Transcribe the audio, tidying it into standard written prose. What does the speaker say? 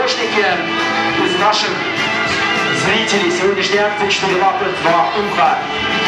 художники из наших зрителей сегодняшней акции «4 лапы, 2 уха».